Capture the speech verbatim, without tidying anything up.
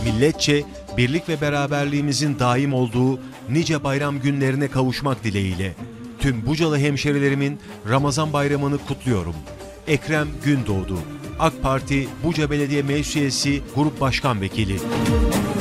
milletçe birlik ve beraberliğimizin daim olduğu nice bayram günlerine kavuşmak dileğiyle tüm Bucalı hemşerilerimin Ramazan bayramını kutluyorum. Ekrem Gündoğdu, AK Parti Buca Belediye Meclis Üyesi Grup Başkan Vekili.